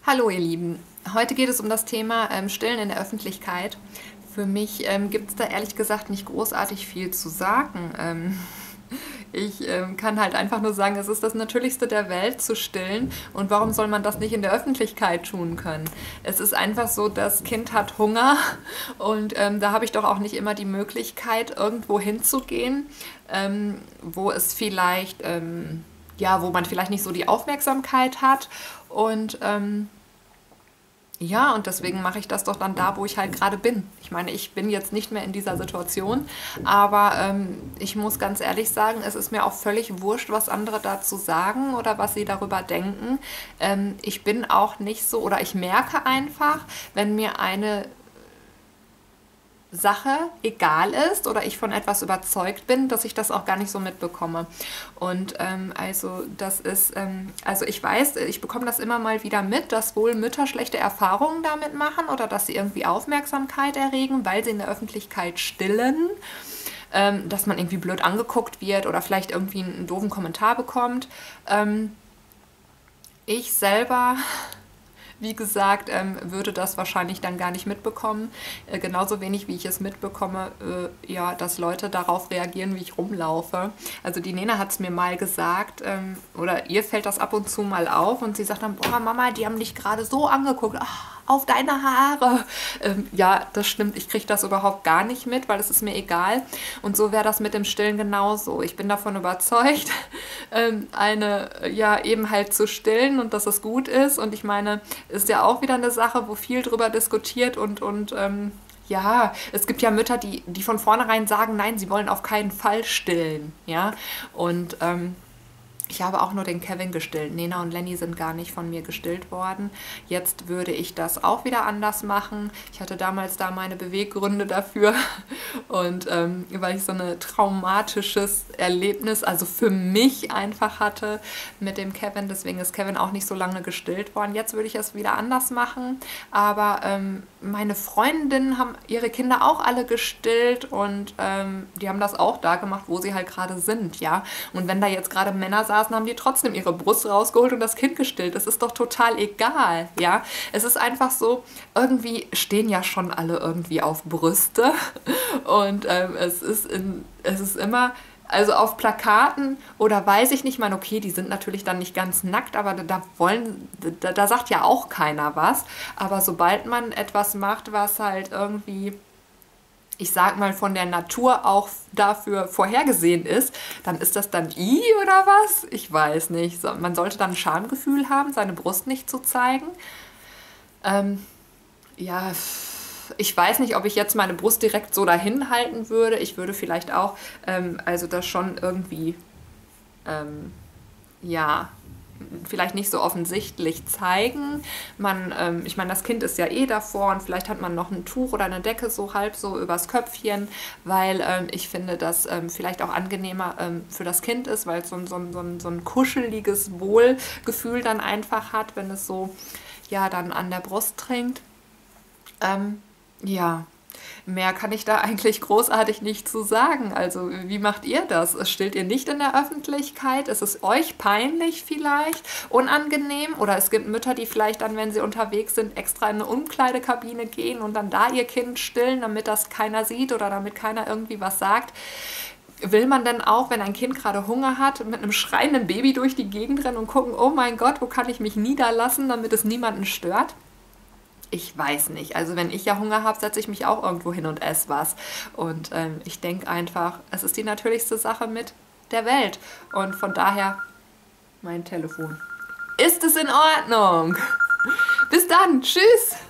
Hallo ihr Lieben, heute geht es um das Thema Stillen in der Öffentlichkeit. Für mich gibt es da ehrlich gesagt nicht großartig viel zu sagen. Ich kann halt einfach nur sagen, es ist das Natürlichste der Welt zu stillen und warum soll man das nicht in der Öffentlichkeit tun können? Es ist einfach so, das Kind hat Hunger und da habe ich doch auch nicht immer die Möglichkeit, irgendwo hinzugehen, wo es vielleicht, ja, wo man vielleicht nicht so die Aufmerksamkeit hat und ja, und deswegen mache ich das doch dann da, wo ich halt gerade bin. Ich meine, ich bin jetzt nicht mehr in dieser Situation, aber ich muss ganz ehrlich sagen, es ist mir auch völlig wurscht, was andere dazu sagen oder was sie darüber denken. Ich bin auch nicht so, oder ich merke einfach, wenn mir eine Sache egal ist oder ich von etwas überzeugt bin, dass ich das auch gar nicht so mitbekomme. Und also das ist, also ich weiß, ich bekomme das immer mal wieder mit, dass wohl Mütter schlechte Erfahrungen damit machen oder dass sie irgendwie Aufmerksamkeit erregen, weil sie in der Öffentlichkeit stillen, dass man irgendwie blöd angeguckt wird oder vielleicht irgendwie einen doofen Kommentar bekommt. Ich selber, wie gesagt, würde das wahrscheinlich dann gar nicht mitbekommen. Genauso wenig, wie ich es mitbekomme, ja, dass Leute darauf reagieren, wie ich rumlaufe. Also die Nena hat es mir mal gesagt, oder ihr fällt das ab und zu mal auf und sie sagt dann, boah Mama, die haben dich gerade so angeguckt. Ach, auf deine Haare. Ja, das stimmt, ich kriege das überhaupt gar nicht mit, weil es ist mir egal. Und so wäre das mit dem Stillen genauso. Ich bin davon überzeugt, ja, eben halt zu stillen und dass es gut ist. Und ich meine, ist ja auch wieder eine Sache, wo viel drüber diskutiert und ja, es gibt ja Mütter, die von vornherein sagen, nein, sie wollen auf keinen Fall stillen, ja, und ich habe auch nur den Kevin gestillt. Nena und Lenny sind gar nicht von mir gestillt worden. Jetzt würde ich das auch wieder anders machen. Ich hatte damals da meine Beweggründe dafür. Und weil ich so ein traumatisches Erlebnis, also für mich einfach hatte mit dem Kevin. Deswegen ist Kevin auch nicht so lange gestillt worden. Jetzt würde ich es wieder anders machen. Aber meine Freundinnen haben ihre Kinder auch alle gestillt. Und die haben das auch da gemacht, wo sie halt gerade sind. Ja? Und wenn da jetzt gerade Männer saßen, haben die trotzdem ihre Brust rausgeholt und das Kind gestillt. Das ist doch total egal, ja. Es ist einfach so, irgendwie stehen ja schon alle irgendwie auf Brüste und es ist immer, also auf Plakaten oder weiß ich nicht, man, okay, die sind natürlich dann nicht ganz nackt, aber da sagt ja auch keiner was. Aber sobald man etwas macht, was halt irgendwie, ich sag mal, von der Natur auch dafür vorhergesehen ist, dann ist das dann oder was? Ich weiß nicht. So, man sollte dann ein Schamgefühl haben, seine Brust nicht zu zeigen. Ja, ich weiß nicht, ob ich jetzt meine Brust direkt so dahin halten würde. Ich würde vielleicht auch, also das schon irgendwie, ja, vielleicht nicht so offensichtlich zeigen. Ich meine, das Kind ist ja eh davor und vielleicht hat man noch ein Tuch oder eine Decke so halb so übers Köpfchen, weil ich finde, dass vielleicht auch angenehmer für das Kind ist, weil es so ein kuscheliges Wohlgefühl dann einfach hat, wenn es so, ja, dann an der Brust trinkt. Ja, mehr kann ich da eigentlich großartig nicht zu sagen. Also, wie macht ihr das? Stillt ihr nicht in der Öffentlichkeit? Ist es euch peinlich vielleicht? Unangenehm? Oder es gibt Mütter, die vielleicht dann, wenn sie unterwegs sind, extra in eine Umkleidekabine gehen und dann da ihr Kind stillen, damit das keiner sieht oder damit keiner irgendwie was sagt. Will man denn auch, wenn ein Kind gerade Hunger hat, mit einem schreienden Baby durch die Gegend rennen und gucken, oh mein Gott, wo kann ich mich niederlassen, damit es niemanden stört? Ich weiß nicht. Also wenn ich ja Hunger habe, setze ich mich auch irgendwo hin und esse was. Und ich denke einfach, es ist die natürlichste Sache mit der Welt. Und von daher, mein Telefon. Ist es in Ordnung? Bis dann. Tschüss.